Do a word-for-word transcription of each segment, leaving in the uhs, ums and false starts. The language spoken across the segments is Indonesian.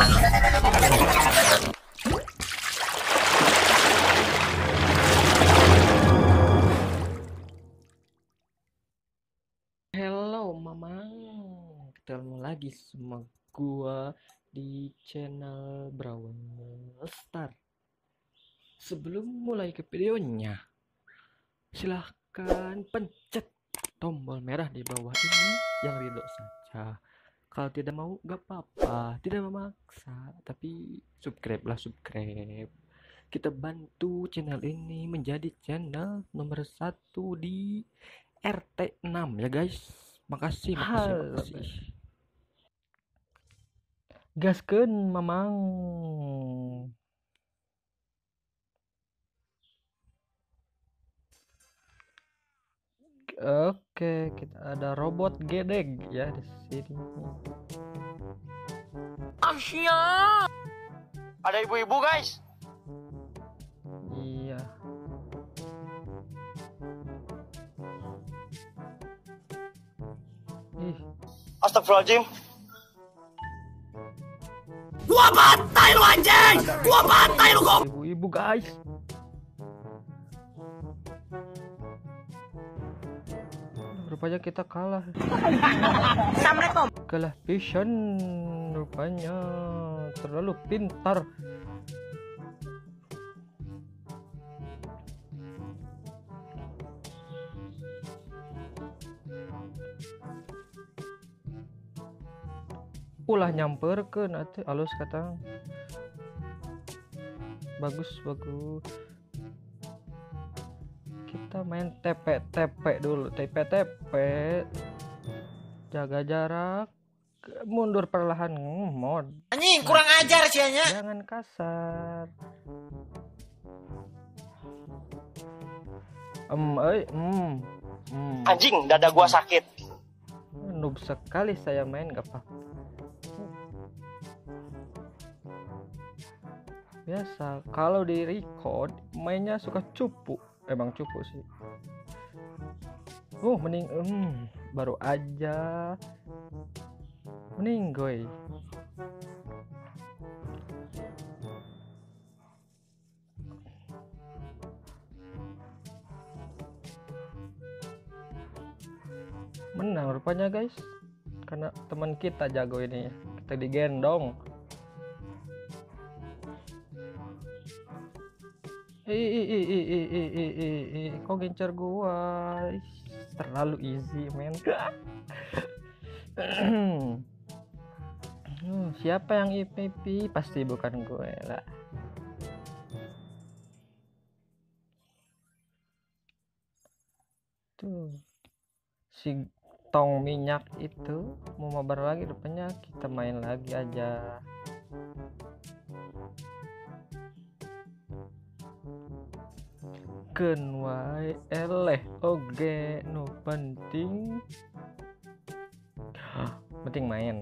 Hello Mamang, ketemu lagi sama gua di channel Brawl Star. Sebelum mulai ke videonya, silahkan pencet tombol merah di bawah ini yang ridho saja. Kalau tidak mau gak apa-apa, tidak memaksa, tapi subscribe lah subscribe. Kita bantu channel ini menjadi channel nomor satu di R T enam ya guys. Makasih, makasih, Halo, makasih. gaskeun Mamang. Oke, kita ada robot gedeg ya di sini. Asia. Ada ibu-ibu guys. Iya. Ih, Astagfirullahaladzim. Gua bantai lu anjing. Gua bantai lu kok. ibu-ibu guys. Rupanya kita kalah. Assalamualaikum. Kalah vision rupanya. Terlalu pintar. Ulah nyamperkeun atuh alus katang. Bagus bagus. Kita main T P T P dulu, T P T P. Jaga jarak, mundur perlahan, hmm, mod. Anjing kurang ajar sianya. Jangan kasar. Em, eh, hmm, hmm. Anjing dada gua sakit. Noob sekali saya main gak apa. Biasa kalau di record mainnya suka cupu, emang cupu sih. Uh mending hmm, baru aja meninggoy. Menang rupanya guys, karena teman kita jago ini, kita digendong. Ih, ih, ih, ih, ih, ih, ih, ih, ih, kok gencar gua? Ih, terlalu easy men. Hmm, siapa yang I P P? Pasti bukan gue lah. Tuh si tong minyak itu mau mabar lagi, rupanya kita main lagi aja. Ken wae eleh oge nu penting penting main.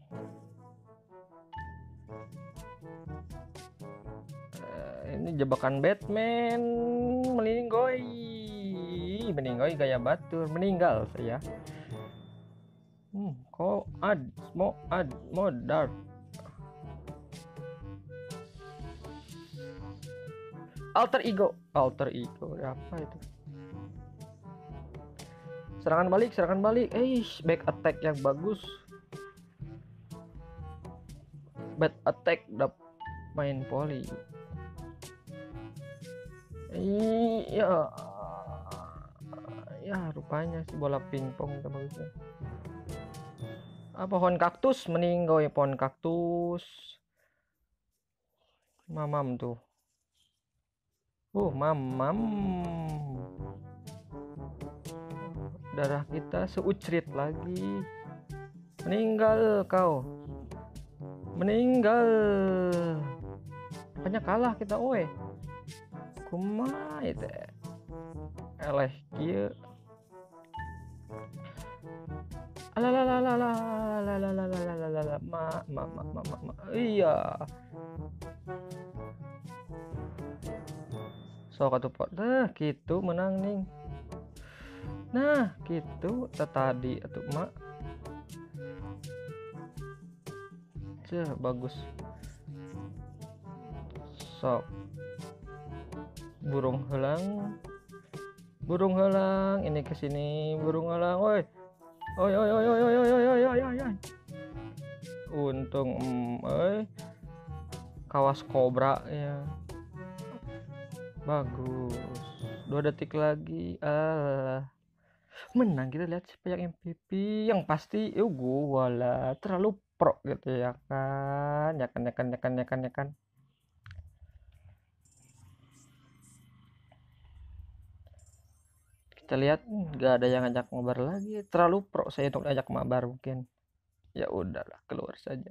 Uh, ini jebakan Batman. Meninggoy meninggoy gaya batur, meninggal saya. Hmm, kok ad mo ad modar. Alter ego, alter ego apa itu? Serangan balik, serangan balik. Eh, back attack yang bagus. Back attack dap main poli. Iya, ya rupanya si bola pingpong itu bagusnya. Apa pohon kaktus meninggoy, pohon kaktus. Mamam tuh. Uh, mamam. Darah kita seucrit lagi. Meninggal kau. Meninggal. Apanya kalah kita, oi. Kumaha itu? Eleh kieu. Alalalalalalalalalalalala. Ma ma ma ma ma. Iya. So katupat dah gitu menang nih. Nah gitu tadi atuh mak. Ceh, bagus. Sok. Burung helang. Burung helang, ini ke sini, burung helang, woi. Oi oi oi oi oi oi oi oi oi oi. Untung em, eh kawas kobra ya. Bagus. Dua detik lagi. Alah. Menang, kita lihat siapa yang M V P. Yang pasti eu gua lah, terlalu pro gitu ya kan. Ya kan ya kan ya kan ya kan ya kan. Kita lihat nggak ada yang ngajak mabar lagi, terlalu pro saya untuk ajak mabar mungkin. Ya udahlah, keluar saja.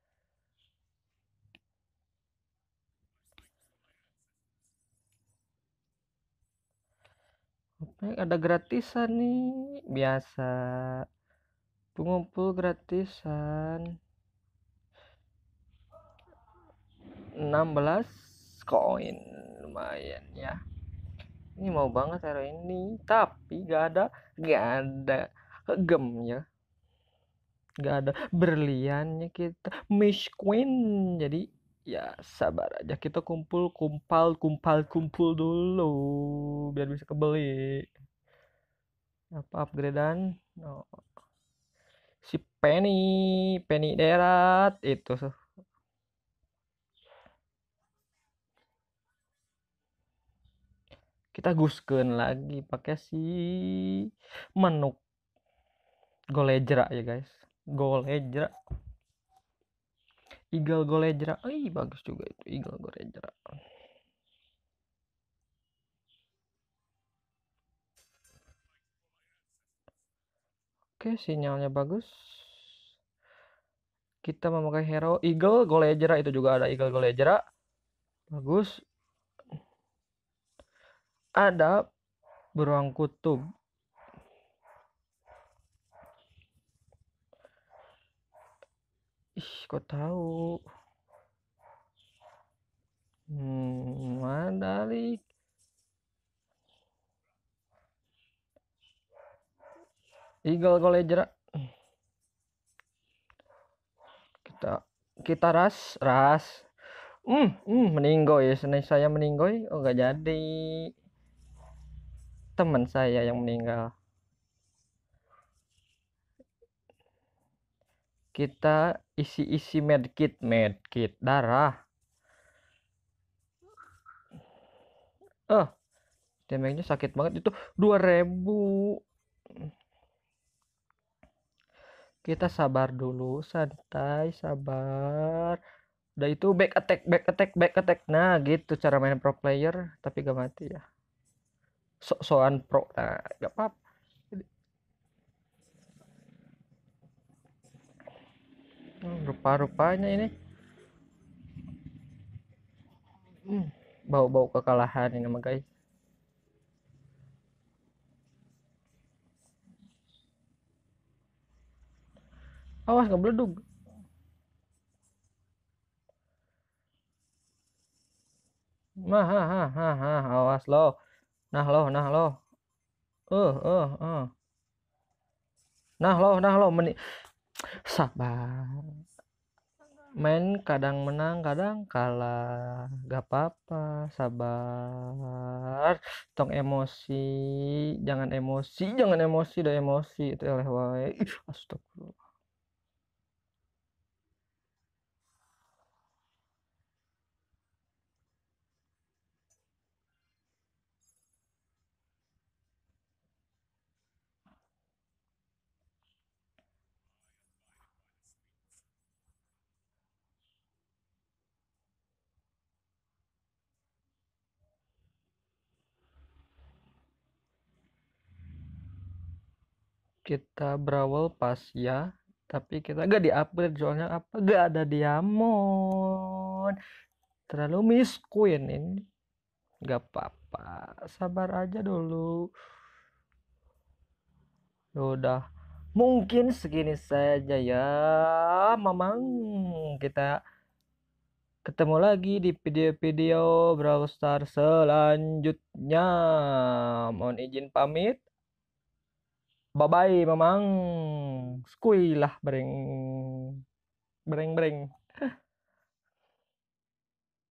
Oke, ada gratisan nih, biasa pengumpul gratisan enam belas koin, lumayan ya. Ini mau banget hero ini, tapi gak ada gak ada gem ya, gak ada berliannya kita Miss Queen, jadi ya sabar aja, kita kumpul kumpal kumpal kumpul dulu biar bisa kebeli apa upgradean. Oh, si Penny Penny Derat itu kita guskeun lagi pakai si menuk golejra ya guys, golejra Eagle golejra, ih bagus juga itu Eagle golejra. Oke, sinyalnya bagus. Kita memakai hero Eagle golejra, itu juga ada Eagle golejra, bagus. Ada beruang kutub. Ih, kok tahu? Hmm, mandalik. Eagle golejra. Kita kita ras ras. Hmm, hmm meninggoy, seneng saya meninggoy. Oh, nggak jadi. Teman saya yang meninggal. Kita isi-isi medkit, medkit darah. Oh, damage-nya sakit banget itu dua ribu. Kita sabar dulu, santai, sabar. Udah itu back attack, back attack, back attack. Nah, gitu cara main pro player, tapi gak mati ya. Sok-sokan pro, nah, gak apa-apa. Hmm, rupa-rupanya ini hmm, bau-bau kekalahan ini mah guys. Awas gak beledug. Nah, ha, ha, ha, ha, awas lo. Nah lo, nah lo. Uh, uh, uh. Nah lo, nah lo, meni sabar. Main kadang menang, kadang kalah. Gak apa-apa, sabar. Tong emosi, jangan emosi, jangan emosi, udah emosi itu eleh wae. Ih, astagfirullah. Kita berawal pas ya, tapi kita gak di-upgrade soalnya apa? Gak ada diamond. Terlalu miss queen ini. Gak apa-apa, sabar aja dulu. Udah, mungkin segini saja ya, Mamang. Kita ketemu lagi di video-video Brawl Stars selanjutnya. Mohon izin pamit. Bye bye, Mamang. Skui lah, breng. Breng breng. Hah.